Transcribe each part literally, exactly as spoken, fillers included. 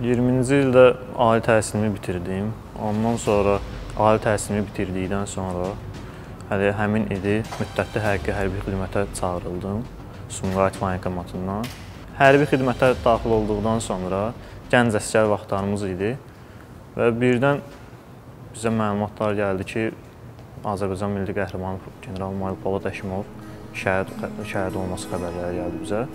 iyirminci ildə ali təhsilimi bitirdim. Ondan sonra ali təhsilimi bitirdikdən sonra hələ həmin ili müddətli həqiqi hərbi xidmətə çağırıldım Sumqayıt Voyinkomatından. Hərbi xidmətə daxil olduqdan sonra gənc əsgər vaxtlarımız idi və birdən bizə məlumatlar gəldi ki, Azərbaycan Milli Qəhrəmanı General-Mayor Polad Həşimov şəhid, şəhid olması xəbərləri gəldi bizə.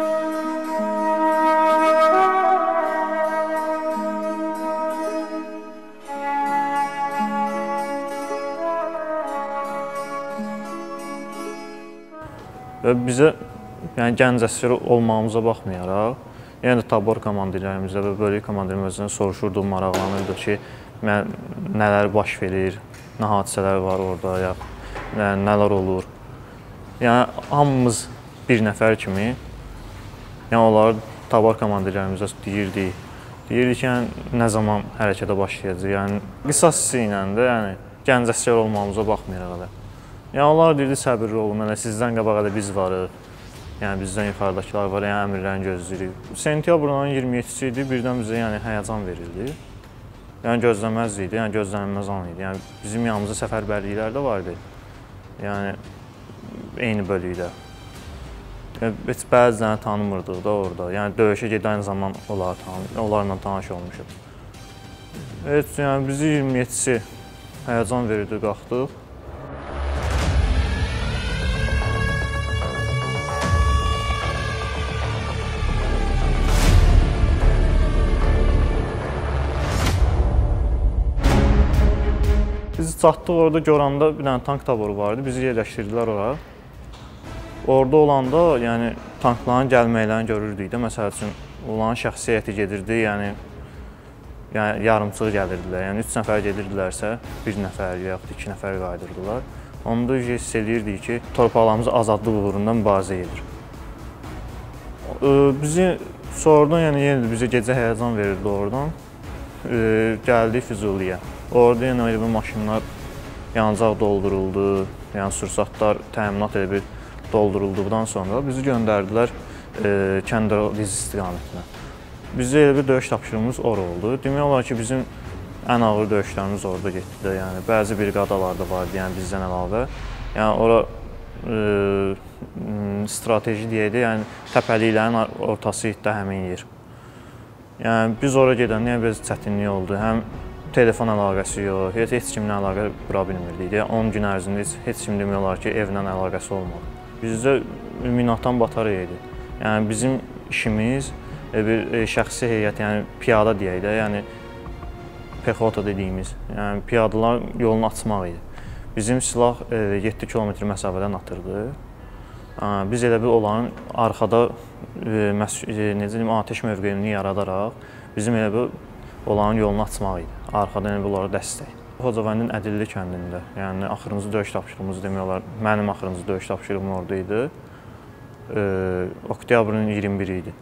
Və bizə, yəni gənc əsgər olmağımıza baxmayaraq, yəni də tabor komandirlərimizdə və bölük komandirlərimizdən soruşurduq, maraqlanırdı ki, mən, nələr baş verir, nə hadisələr var orada, ya nə, nələr olur. Yəni hamımız bir nəfər kimi, yəni onları tabor komandirlərimizə deyirdi, deyirdi ki, yəni, nə zaman hərəkətə başlayacaq, yəni qisas hissi ilə də, yəni gənc əsgər olmağımıza baxmayaraq da. Yəni onlar deyirdi, səbirli olun, yəni sizdən qabaq da biz varıq, yəni bizdən yuxarıdakılar var, yəni əmirlərini gözləyirik. Sentyabrın ayının iyirmi yeddisi idi, birdən bizə yəni həyəcan verildi. Yəni gözləməz idi, yəni gözlənilməz an idi. Yəni bizim yanımızda səfərbərliklər də vardı, yəni eyni bölükdə. Yəni, heç bəzilərini tanımırdıq da orada, yəni döyüşə gedən zaman onlar tanı, onlarla tanış olmuşuq. Evet, yəni bizi iyirmi yeddisi həyəcan verirdi, qalxdıq. Biz çatdıq, orada Goranda bir dənə tank taboru vardı, bizi yerləşdirdilər ora. Orada olanda, yəni tankların gəlməklərini görürdük də, məsəl üçün, onların şəxsi heyəti gedirdi, yəni, yəni yarımçıq gəlirdilər, yəni üç nəfər gedirdilərsə, bir nəfər, yaxud iki nəfər qayıdırdılar. Onda hiss edirdik ki, torpaqlarımız azadlıq uğrunda mübarizə edir. Bizi sonradan, yəni yenə bizə gecə həyəcan verirdi oradan, gəldik Füzuliyə. Orada yenə elə bir maşınlar yanacaq dolduruldu, yəni sursatlar təminat elə bir doldurulduqdan sonra bizi göndərdilər e, Kəndəliz istiqamətinə. Bizə elə bir döyüş tapşırığımız ora oldu. Demək olar ki, bizim ən ağır döyüşlərimiz orada getdi də, yəni bəzi briqadalar da vardı, yəni bizdən əlavə. Yəni ora e, strateji deyək də, yəni təpəliklərin ortası idi də həmin yer. Yəni biz ora gedəndə yəni, biraz çətinlik oldu. Həm telefon əlaqəsi yox, heç, heç kimlə əlaqə qura bilmirdik. Yəni on gün ərzində heç, heç kim demək olar ki, evlə əlaqəsi olmadı. Bizdə Minaatan Batarya idi. Yəni bizim işimiz bir e, şəxsi heyət, yəni piyada deyək də, yəni pexota dediyimiz, yəni piyadalar yolunu açmaq idi. Bizim silah e, yeddi kilometr məsafədən atırdı. Biz elə bir onların arxada e, e, necə deyim, atəş mövqeyini yaradaraq bizim elə bir onların yolunu açmaq idi. Arxadan elə onlara dəstək. Xocavəndin Ədilli kəndində, yəni axırıncı döyüş tapşırığımız demək olar, mənim axırıncı döyüş tapşırığım orada idi. E, Oktyabrın iyirmi biri idi.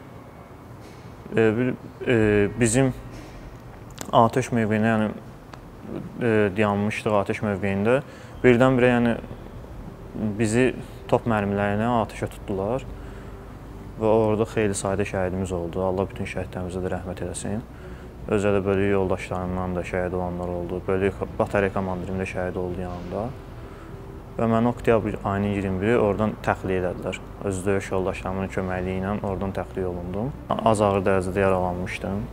E, bir, e, bizim atəş mövqeyində, yəni e, dayanmışdıq atəş mövqeyində. Birdən-birə yəni bizi top mərmilərinə atəşə tutdular və orada xeyli sayda şəhidimiz oldu. Allah bütün şəhidlərimizə də rəhmət eləsin. Özə də bölük yoldaşlarımdan da şəhid olanlar oldu. Bölük batarya komandirim də şəhid oldu yanında. Və mən oktyabr ayının iyirmi biri oradan təxliyə elədilər. Öz döyüş yoldaşlarımın köməkliyi ilə oradan təxliyə olundum. Az ağır dərəcədə yaralanmışdım.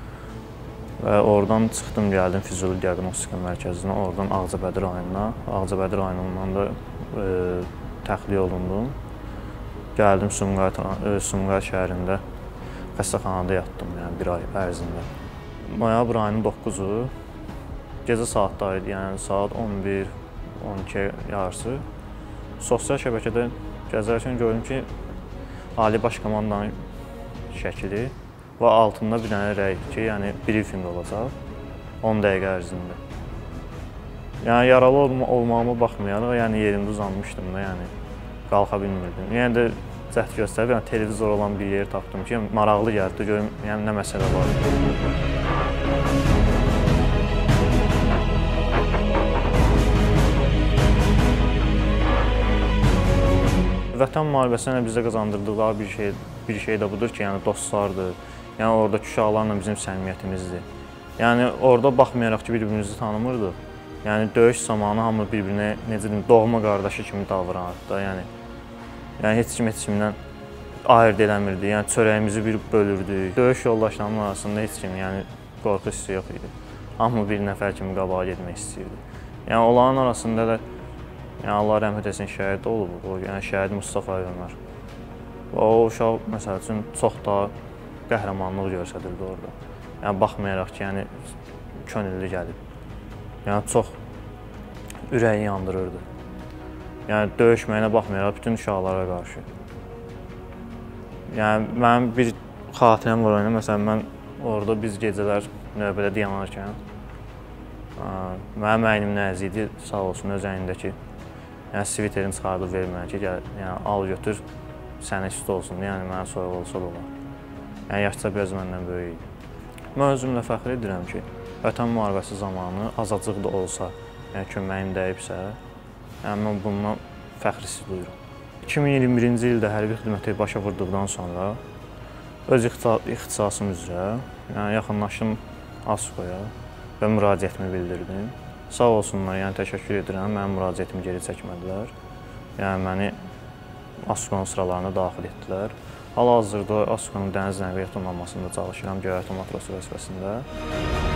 Və oradan çıxdım, gəldim Füzuli Diaqnostika Mərkəzinə, oradan Ağcabədi rayonuna. Ağcabədi rayonundan da e, təxliyə olundum. Gəldim Sumqayıt, Sumqayıt şəhərində xəstəxanada yatdım, yəni bir ay ərzində. Noyabr ayının doqquzu, gecə saatları idi, yəni saat on bir on iki yarısı. Sosial şəbəkədə gəzərkən gördüm ki, Ali Baş Komandanın şəkili və altında bir dənə rəy ki, yəni briefing olacaq on dəqiqə ərzində. Yəni yaralı olmağıma baxmayaraq, yəni yerimdə uzanmışdım da, yəni qalxa bilmirdim. Yəni də cəhd göstərib, yəni televizor olan bir yer tapdım ki, maraqlı gəldi, görüm yəni nə məsələ var. Vətən müharibəsində bizə qazandırdıqları bir şey, bir şey də budur ki, yəni dostlardır, Yəni oradakı uşaqlarla bizim səmimiyyətimizdir. Yəni orada baxmayaraq ki, bir-birimizi tanımırdıq. Yəni döyüş zamanı hamı bir-birinə necə deyim, doğma qardaşı kimi davranırdı da, yəni. Yəni heç kim heç kimdən ayırd eləmirdi. Yəni çörəyimizi bir bölürdük. Döyüş yoldaşlarımın arasında heç kim, yəni qorxu hissi yox idi. Hamı bir nəfər kimi qabağa getmək istəyirdi. Yəni onların arasında da yəni Allah rəhmət etsin şəhid olub. O yəni şəhid Mustafa Ömər. O uşaq məsəl üçün çox daha qəhrəmanlıq göstərirdi orada. Yəni baxmayaraq ki, yəni könüllü gəlib. Yəni çox ürəyi yandırırdı. Yəni döyüşməyinə baxmayaraq bütün uşaqlara qarşı. Yəni mənim bir xatirəm var oyuna. Məsələn, mən orada biz gecələr növbədə dayanarkən mənim əynim nəz idi, sağ olsun öz əynindəki. Yəni sviterini çıxardıb verməyə ki, gəl, yəni al götür, sənə üstü olsun. Yəni mənə soyuq olsa da olar. Yəni yaşca biraz məndən böyük idi. Mən özümlə fəxr edirəm ki, Vətən müharibəsi zamanı azacıq da olsa, yəni köməyim dəyibsə, yəni mən bundan fəxr hissi duyuram. iki min iyirmi birinci ildə hərbi xidməti başa vurduqdan sonra öz ixtisasım üzrə yəni yaxınlaşdım ASKOya və müraciətimi bildirdim. Sağ olsunlar, yəni təşəkkür edirəm, mənim müraciətimi geri çəkmədilər. Yəni məni ASKOnun sıralarına daxil etdilər. Hal-hazırda ASKOnun dəniz nəqliyyat donanmasında çalışıram, göyərtə matrosu vəzifəsində.